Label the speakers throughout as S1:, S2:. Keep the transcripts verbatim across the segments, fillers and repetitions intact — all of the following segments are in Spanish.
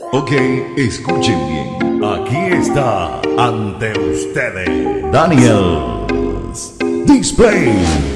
S1: Ok, escuchen bien. Aquí está ante ustedes Daniel's Display.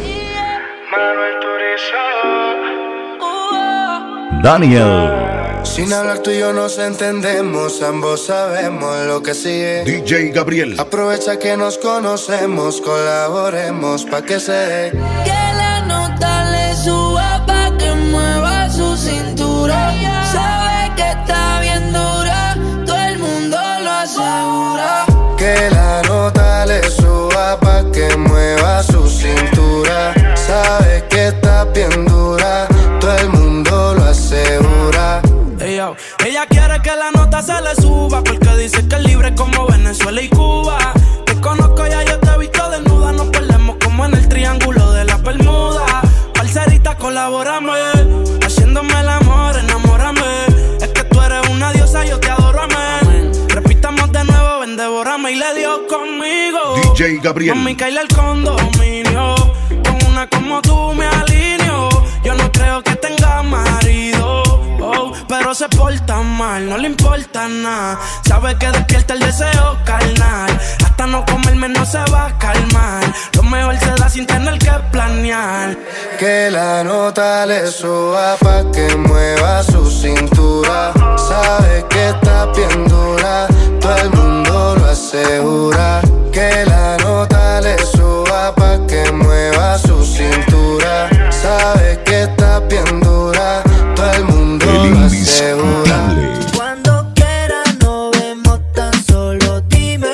S1: Daniel.
S2: Sin hablar tú y yo nos entendemos, ambos sabemos lo que sigue.
S1: D J Gabriel.
S2: Aprovecha que nos conocemos, colaboremos pa' que se dé.
S3: Que la nota le suba pa' que mueva su cintura. Sabe que está bien dura, todo el mundo lo asegura.
S2: Que la nota le suba pa' que mueva su cintura. Sabe que está bien dura, todo el mundo lo asegura.
S4: Ella, ella quiere que la nota se le suba, porque dice que es libre como Venezuela y Cuba. Te conozco, ya yo te he visto desnuda. Nos perdemos como en el triángulo de las Bermudas. Parcerita, colabórame, haciéndome el amor, enamórame. Es que tú eres una diosa, yo te adoro, amén. Repitamos de nuevo, ven, devórame. Y le dio conmigo
S1: D J Gabriel.
S4: Mami, caíle el condominio. Con una como tú me alineo. Yo no creo que tenga marido, oh, pero se porta mal, no le importa nada. Sabe que despierta el deseo carnal. Hasta no comerme no se va a calmar. Lo mejor se da sin tener que planear.
S2: Que la nota le suba pa' que mueva su cintura. Sabe que está bien dura, todo el mundo lo asegura. Que la nota le suba pa' que mueva su cintura. Sabe que está bien dura, todo el mundo
S1: El
S2: lo asegura.
S3: Cuando quieras nos vemos, tan solo dime.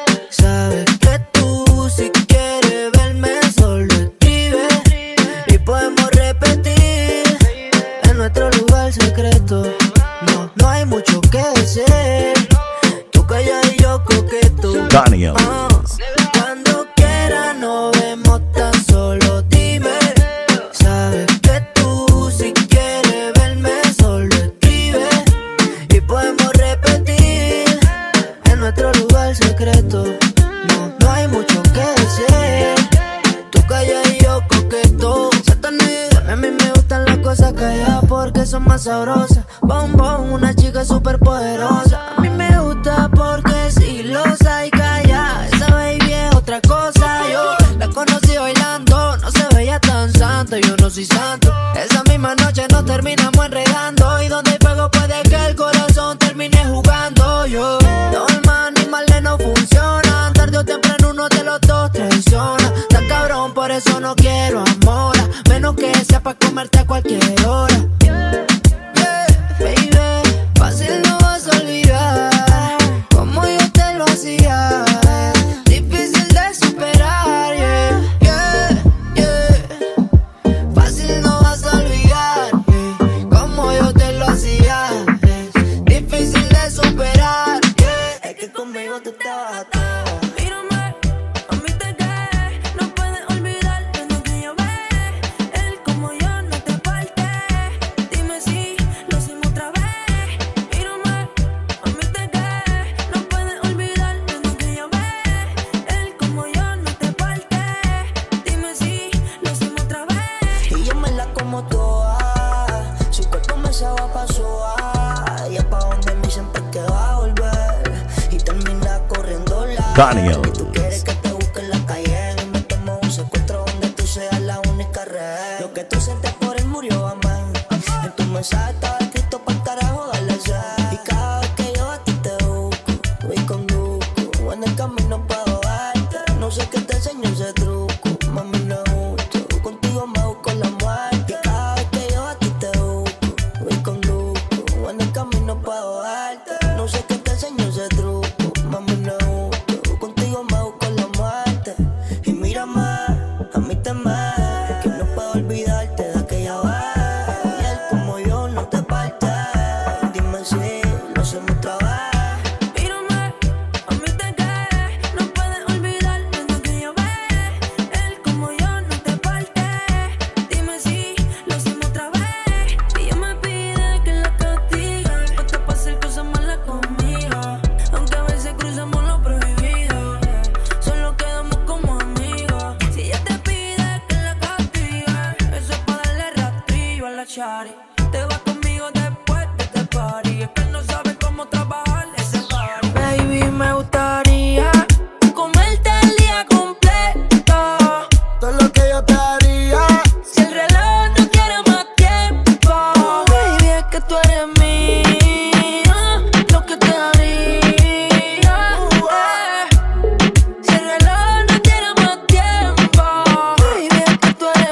S3: Sabes que tú si quieres verme solo escribe. Y podemos repetir en nuestro lugar secreto. No, no hay mucho que decir. Tú calla y yo coqueto.
S1: Daniel.
S3: Ah, cuando quieras nos vemos, tan solo dime. Sabes que tú si quieres verme solo escribe. Y podemos repetir en nuestro lugar secreto. No, no hay mucho que decir. Tú calla y yo coqueto. Satanás, a mí me gustan las cosas calladas porque son más sabrosas. Bom, bom, una chica súper poderosa. A mí me gusta porque silosa y calla. Esa baby es otra cosa. Yo la conocí bailando, no se veía tan santa. Yo no soy santo. Esa misma noche nos terminamos enredando. Y donde hay fuego puede que el corazón termine jugando. Yo, normal ni mal no funcionan. Tarde o temprano uno de los dos traiciona. Está cabrón, por eso no quiero amor. Menos que sea pa' comerte a cualquier hora. Yeah, baby, fácil no vas a olvidar como yo te lo hacía. Difícil de superar, yeah, yeah, yeah. Fácil no vas a olvidar, yeah, como yo te lo hacía. Yeah. Difícil de superar, yeah. Es que conmigo tú estabas a todo. Mírame, a mí te cae, no puedes olvidar lo que yo ve. Él como yo no te parte. Dime si lo hacemos otra vez. Mírame, a mí te cae, no puedes olvidar lo que yo ve. Él como yo no te parte. Dime si lo hacemos otra vez. Y yo me la como toda. Su cuerpo me sabe pa' soa. Y es pa' donde me siempre que va a volver. Y termina corriendo la.
S1: Daniel.
S3: Y tú quieres que te busque en la calle. Y metemos un secuestro donde tú seas la única red. Lo que tú sientes por él murió, amén. En tu mensaje estaba escrito pa'l carajo, dale set. Y cada vez que yo a ti te busco, voy conduzco. En el camino puedo verte. No sé qué te enseño ese truco. Mami, no es justo. Contigo me busco la muerte. Y cada vez que yo a ti te busco, voy conduzco. En el camino puedo verte. No sé qué te enseño ese truco. Mami, no es justo. Contigo me busco tú eres mía, lo que te haría, eh. Si el reloj no tiene más tiempo, baby, es que tú eres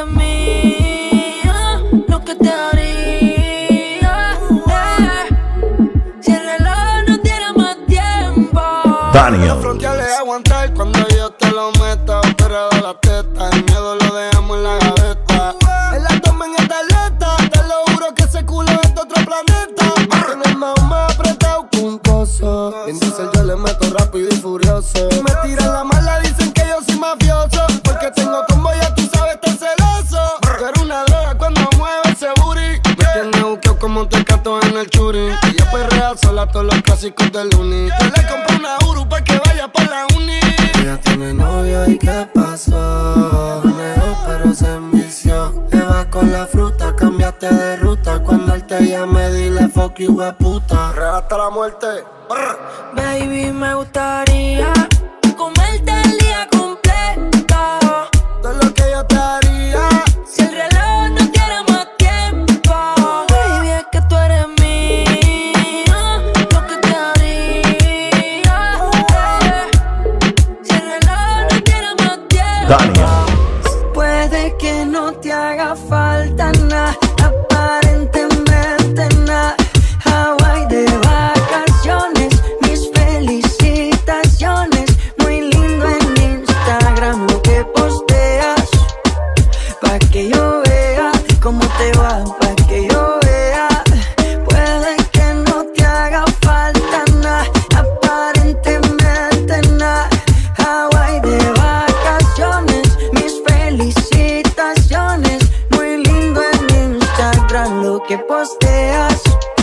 S3: mía, lo que te haría, eh. Si el reloj no tiene más tiempo.
S1: Daniel.
S5: Los fronteales aguantar cuando yo te lo meta. Operado la teta, el miedo lo dejamos en la gaveta. En la toma en esta atleta, te lo juro que ese culo es de otro planeta. Tiene el más más apretado que un coso. En diesel yo le meto rápido y furioso. Me tiran la mala, dicen que yo soy mafioso. Porque tengo combo, ya tú sabes, estar celoso. Tú eres una droga cuando mueve ese booty. Me tiene buqueo como un tecato en el churi. Ella perrea sola todos los clásicos del uni. Yo le compré una Uru pa' que vaya pa' la uni. Ella tiene novio y ¿qué pasó? Negó pero se envició. Te vas con la fruta, cambiaste de ruta. Cuando él te llame dile fuck you, hueputa. Real hasta la muerte. Brr.
S3: Baby, me gustaría comerte el día completo.
S5: Todo lo que yo te haría.
S3: Si el reloj no tiene más tiempo, baby, es que tú eres mía, lo que te haría, eh. Si el reloj no tiene más tiempo.
S1: Daniel.
S3: Puede que no te haga falta nada, aparentemente nada. Hawaii de vacaciones, mis felicitaciones. Muy lindo en Instagram lo que posteas, pa' que yo vea cómo te va, pa' que yo vea. Puede que no te haga falta nada, aparentemente nada. Hawaii de vacaciones, mis felicitaciones. Muy lindo en Instagram lo que posteas,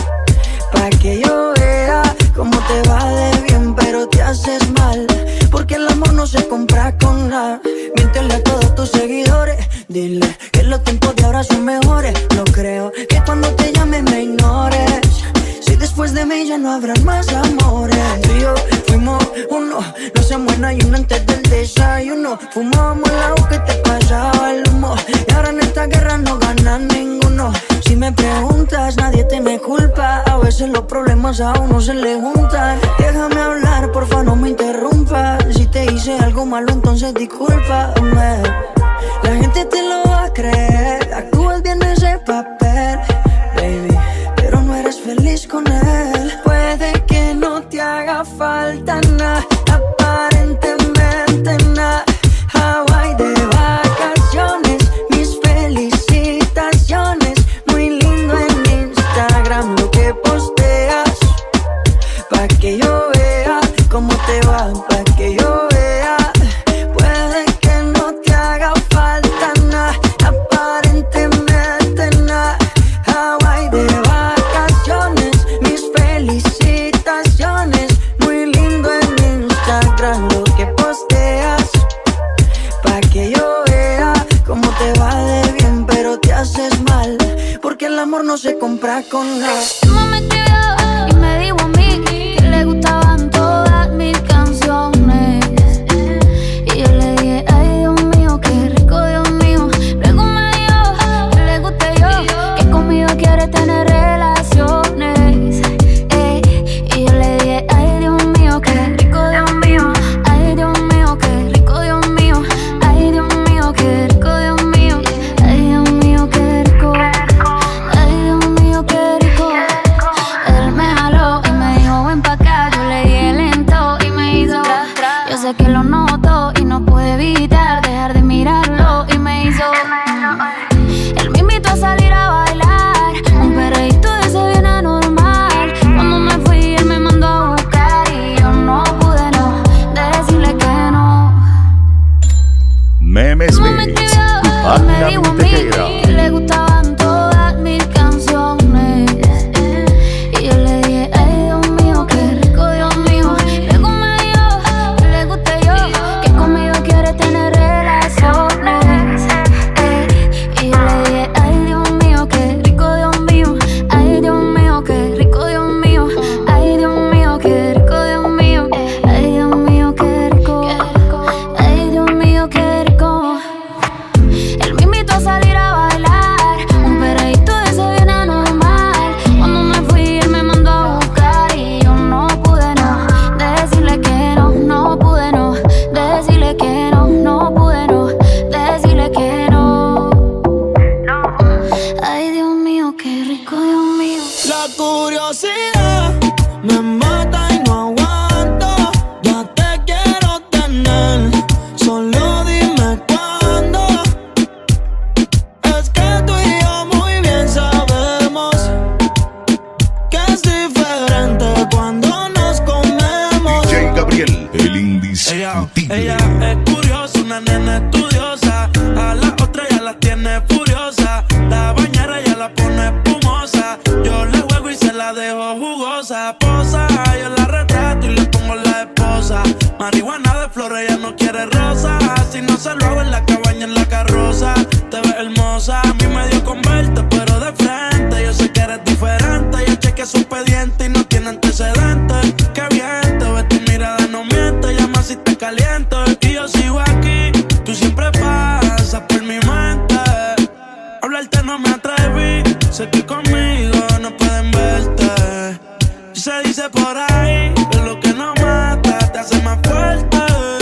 S3: pa' que yo vea cómo te va de bien, pero te haces mal. Porque el amor no se compra con nada. Miéntele a todos tus seguidores, dile que los tiempos de ahora son mejores. No creo que cuando te llame me ignores. Si después de mí ya no habrán más amores. Tú y yo fuimos uno, no se muera y uno antes del desayuno. Fumábamos el agua que te pasaba el humo. Y ahora en esta guerra no gana ninguno. Si me preguntas, nadie tiene culpa. A veces los problemas a uno se le juntan. Déjame hablar, porfa, no me interrumpas. Si te hice algo malo, entonces discúlpame. La gente te lo va a creer. Actúas bien ese papel, baby, pero no eres feliz con él. Puede que no te haga falta nada, aparentemente nada. Hawaii de vacaciones, mis felicitaciones. Muy lindo en Instagram lo que posteas, pa' que yo vea cómo te va, pa' que yo vea. Puede que no te haga falta nada, aparentemente nada. Hawaii de vacaciones, mis felicitaciones. Muy lindo en Instagram lo que posteas, pa' que yo vea cómo te va de bien, pero te haces mal. Porque el amor no se compra con nada.
S6: Tu mamá me escribió y me dijo a mí que le gustaban todas mis canciones. Y yo le dije, ay Dios mío, qué rico, Dios mío. Luego me dijo que le guste yo, que conmigo quiere tener relaciones. Ey, y yo le dije, ay Dios mío, qué rico, Dios mío. Ay Dios mío, qué rico, Dios mío. Ay Dios mío, qué rico, Dios mío. Ay Dios mío, qué rico. Ay Dios mío, qué rico. El
S3: La curiosidad me mata y no aguanto. Ya te quiero tener, solo dime cuándo. Es que tú y yo muy bien sabemos que es diferente cuando nos comemos.
S1: D J Gabriel, el indiscutible.
S4: Ella, ella es curiosa, una nena estudiosa. A la otra ya la tiene furiosa. La bañera ya la pone espumosa. Yo le juego y se la dejo jugosa. Posa, yo la retrato y le pongo la esposa. Marihuana de flores, ella no quiere rosa. Si no se lo hago en la cabaña, en la carroza. Te ves hermosa, a mí me dio con verte, pero de frente. Yo sé que eres diferente. Yo chequeé su expediente y no tiene antecedentes. Qué bien, te ves, tu mirada no miente. Llama si te caliento y yo sigo aquí. Tú siempre pasas por mi mente. Hablarte no me atreví. Sé que conmigo no pueden verte. Y se dice por ahí que lo que no mata te hace más fuerte.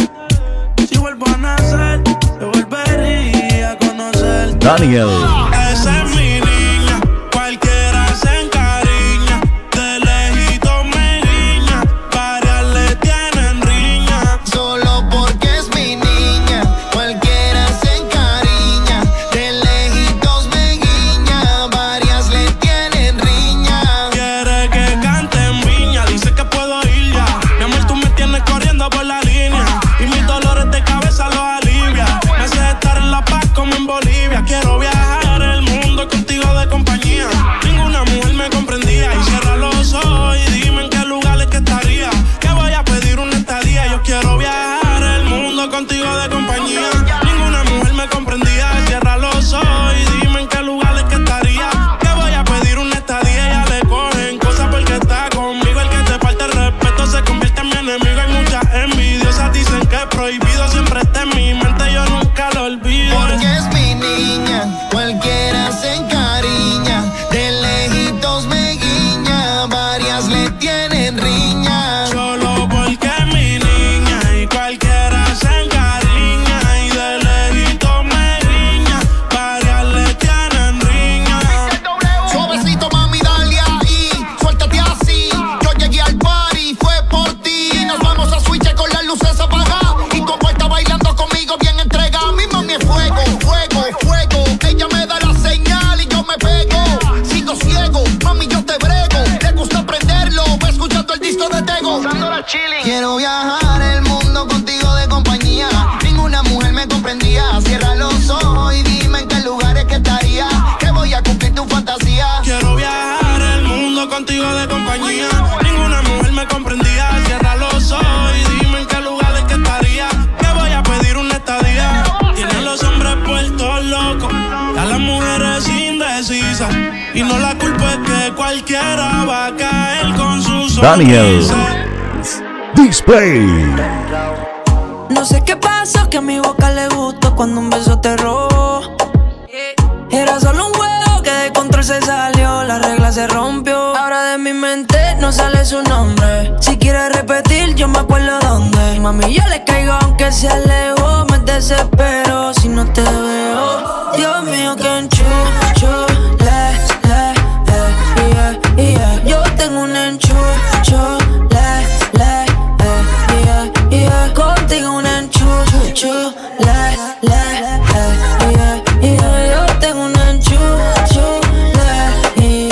S4: Si vuelvo a nacer, te volvería a conocer.
S1: Daniel.
S4: Esa es mi niña, cualquiera se encariña. De lejito me guiña, varias le tienen riña.
S3: Solo porque es mi niña, cualquiera se encariña. De lejitos me guiña, varias le tienen riña.
S4: Quiere que cante en viña, dice que puedo ir ya. Mi amor, tú me tienes corriendo por la línea y mis dolores de cabeza los alivia. Me hace estar en La Paz como en Bolivia. Quiero viajar el mundo contigo de compañía. Ninguna mujer me comprendía. Y cierra los ojos y dime en qué lugares que estaría. Que voy a pedir una estadía. Yo quiero viajar el mundo contigo de compañía. Ninguna mujer me comprendía. Cierra los ojos y dime en qué lugares que estaría. Que voy a pedir una estadía. Ya le cogen cosas porque está conmigo. El que te falta el respeto se convierte en mi enemigo. Hay muchas envidiosas, dicen que es prohibido. Siempre está en mi mente, yo nunca lo olvido.
S3: Porque es mi niña, cualquiera se encariña. De lejitos me guiña, varias le tienen riña.
S4: Solo porque es mi niña y cualquiera se encariña. Y de lejito me guiña, varias le tienen riña.
S3: Suavecito mami, dale ahí, suéltate así. Yo llegué al party, fue por ti. Nos vamos a switch con las luces apagadas. Y como está bailando conmigo bien entregada. Mi mami es fuego, fuego, fuego. Ella me da la señal y yo me pego. Sigo ciego, mami yo te brego. Le gusta aprenderlo, va escuchando el disco de Tego. Quiero viajar el mundo contigo de compañía. Ninguna mujer me comprendía. Cierra los ojos y dime en qué lugares que estaría. Que voy a cumplir tu fantasía.
S4: Quiero viajar el mundo contigo de compañía. Ninguna mujer me comprendía. Cierra los ojos y dime en qué lugares que estaría. Que voy a pedir una estadía. Tienen los hombres puestos locos, a las mujeres indecisas. Y no la culpa es que cualquiera va a caer con sus
S1: Daniel. Display.
S3: No sé qué pasó, que a mi boca le gustó cuando un beso te robó. Era solo un juego que de control se salió, la regla se rompió. Ahora de mi mente no sale su nombre. Si quiere repetir, yo me acuerdo dónde. Mami, yo le caigo aunque se alejó. Me desespero si no te veo. Dios mío, que enchucho, le, le, le, yeah, yeah. Yo tengo un enchucho, le, le, le, yeah, yeah. Contigo un enchucho, le, le, le, yeah, yeah. Yo tengo un enchucho, le,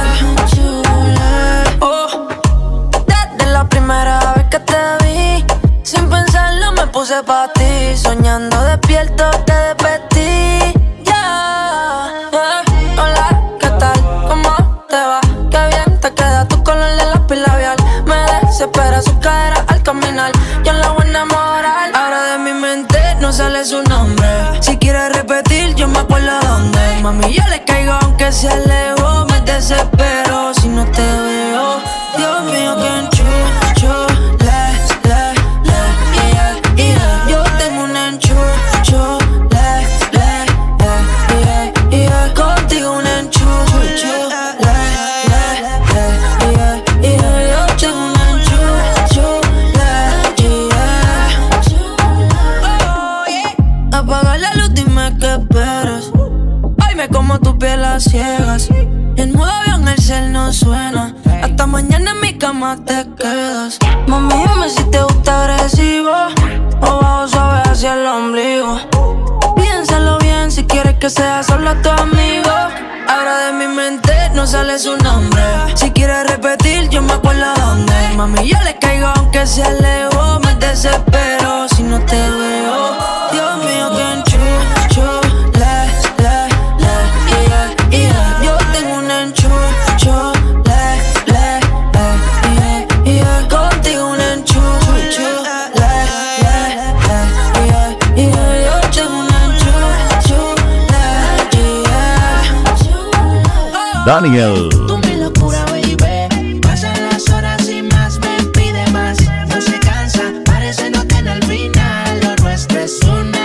S3: yeah. Oh, desde la primera vez que te vi, sin pensarlo me puse pa' ti. Soñando despierto te despertí, yeah, yeah. Hola, ¿qué tal? ¿Cómo te va? Qué bien te queda tu color de lápiz labial. Me desespera su cadera al caminar. Yo en la voy a enamorar. Ahora de mi mente no sale su nombre. Si quiere repetir, yo me acuerdo dónde. Mami, yo le caigo aunque se alejó. Me desespero si no te veo. Dios mío, que enchucho, le, le, le, yeah, yeah. Yo tengo un enchucho, le, le, le, yeah, yeah. Contigo un enchucho, le, le, le, yeah, yeah. Yo tengo un enchucho, le, yeah. Apaga la luz, dime qué esperas. Ay, me como tu piel a ciegas. En modo avión el cel no suena. suena. Hasta mañana en mi cama te quedas. Mami, dime si te gusta agresivo o bajo suave hacia el ombligo. Piénsalo bien si quieres que sea solo tu amigo. Ahora de mi mente no sale su nombre. Si quieres repetir, yo me acuerdo dónde. Mami, yo le caigo aunque sea lejos. Me desespero si no te veo. Dios mío, que enchucho, le, le, le, yeah, yeah. Yo tengo un enchucho, le, le, le, yeah, yeah. Contigo un enchucho, le, le, le, yeah, yeah. Yo tengo un enchucho, le, yeah.
S1: Daniel.
S3: Tú mi locura, baby. Pasan las horas y más me pide más. No se cansa, parece no tener final. Lo nuestro es una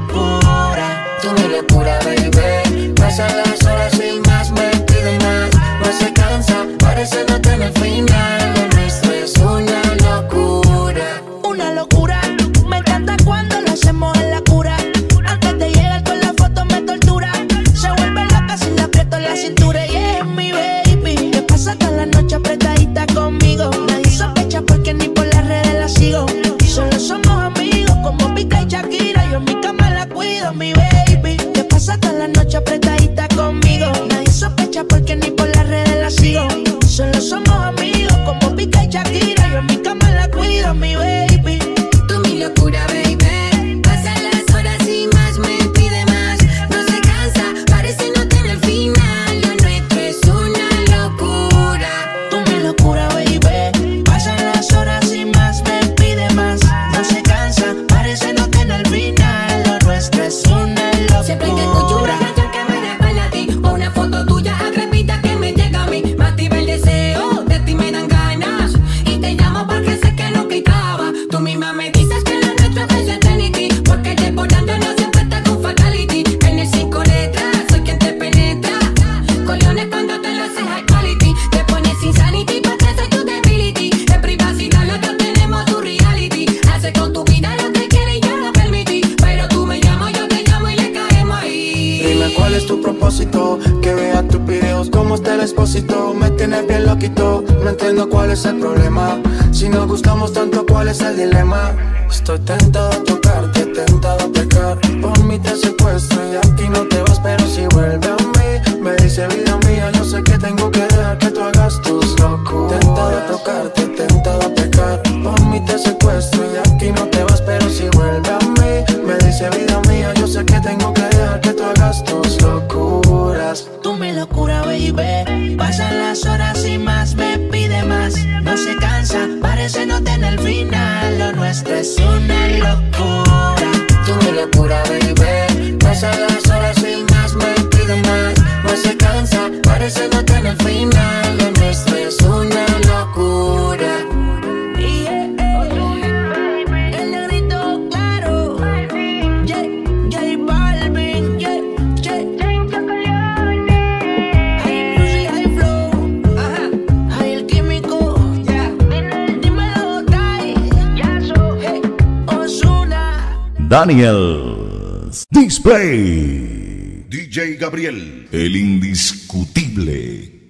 S3: locura.
S2: Tú mi locura, baby. Pasan las horas y más me pide más. No se cansa, parece no tener final. Lo nuestro es una locura.
S3: Una locura. Me encanta cuando lo hacemos en la cura. Antes de llegar con la foto me tortura. Se vuelve loca si le aprieto la cintura. Y es mi baby. Que pasa toda la noche apretadita conmigo. Nadie sospecha porque ni por las redes la sigo. Solo somos amigos como Pica y Shakira. Yo en mi cama la cuido, mi baby. Que pasa toda la noche apretadita conmigo. Nadie sospecha porque ni por las redes la sigo. Solo somos amigos como Pica y Shakira. Yo en mi cama la cuido, mi baby.
S7: Tú mi locura, baby. Pasan las horas y más me pide más. No se cansa, parece no tener final. Lo nuestro es una locura.
S3: Tú mi locura, baby. Pasan las horas y más me pide más. No se cansa, parece no tener final. Lo nuestro es una locura.
S7: Siempre que escucho una canción que me recuerda a ti, o una foto tuya agrepita que me llega a mí, me activa el deseo, de ti me dan ganas. Y te llamo porque sé que no quitaba. Tú misma me dices que lo nuestro es eternity, porque desbordando no siempre está con fatality. En el cinco letras soy quien te penetra. Coliones cuando te lo haces high quality. Te pones insanity porque soy tu debility. En privacidad los dos tenemos tu reality. Hace con tu vida lo que quieres y yo lo permití. Pero tú me llamas, yo te llamo y le caemos ahí.
S2: Dime cuál es tu propósito. Que vea tus videos como está el expósito. Me tienes bien loquito. No entiendo cuál es el problema. Si nos gustamos tanto, ¿cuál es el dilema? Estoy tentado a tocarte, tentado a pecar. Por mí te secuestro y aquí no te vas, pero si vuelve a mí. Me dice vida mía, yo sé que tengo que dejar que tú hagas tus locuras. Tentado a tocarte, tentado a pecar. Por mí te secuestro y aquí no te vas, pero si vuelve a mí. Me dice vida mía, yo sé que tengo que dejar que tú hagas tus locuras.
S3: Tú mi locura, baby. Pasan las horas y más me pide más. No se cansa, parece no tener final. Lo nuestro es una locura.
S2: Tú mi locura, baby. Pasan las horas y más me pide más. No se cansa, parece no tener final. Lo nuestro es una locura.
S3: El negrito claro. J, J Balvin, yeah, J. High music, high flow. Ajá. High el químico. Dímelo, Dai. Hey, Ozuna.
S1: Daniel's Display. D J Gabriel, el indiscutible.